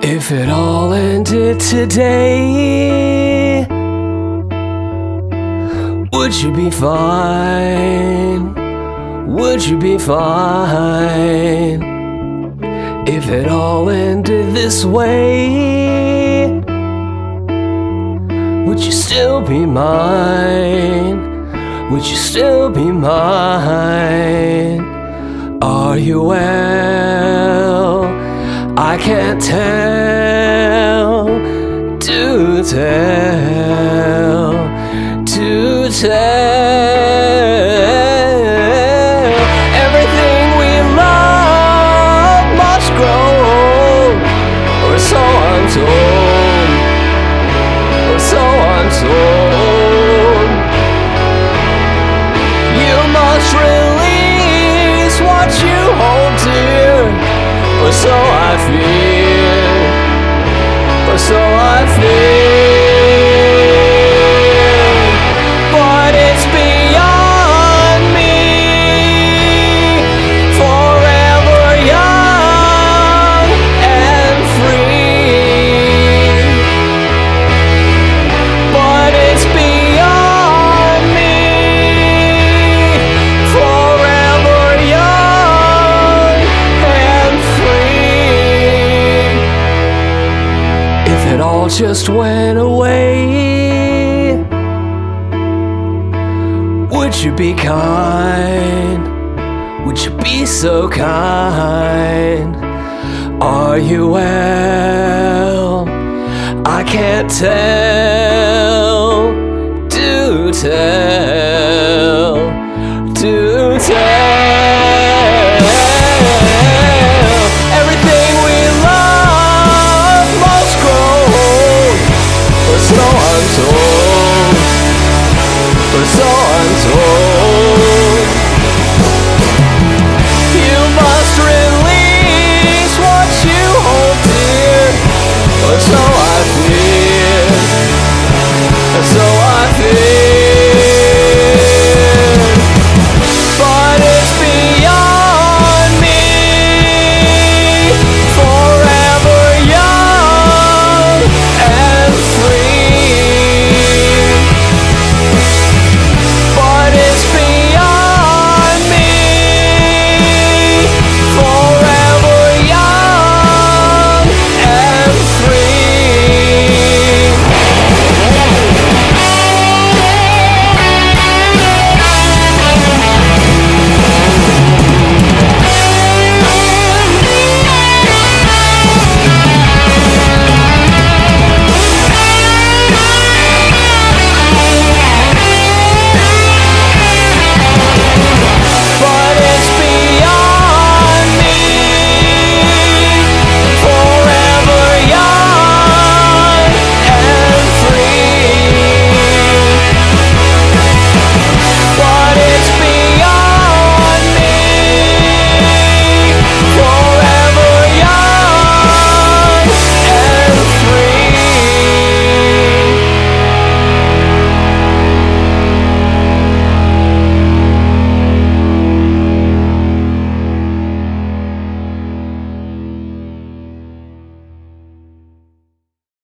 If it all ended today, would you be fine? Would you be fine? If it all ended this way, would you still be mine? Would you still be mine? Are you well? I can't tell. Do tell. Do tell. Everything we love must grow, or so I'm told. Or so I'm told. You must release what you hold dear, or so I fear, or so I fear. But it's beyond me, forever young and free. But it's beyond me, forever young and free. If it all just went away, would you be kind? Would you be so kind? Are you well? I can't tell. Do tell.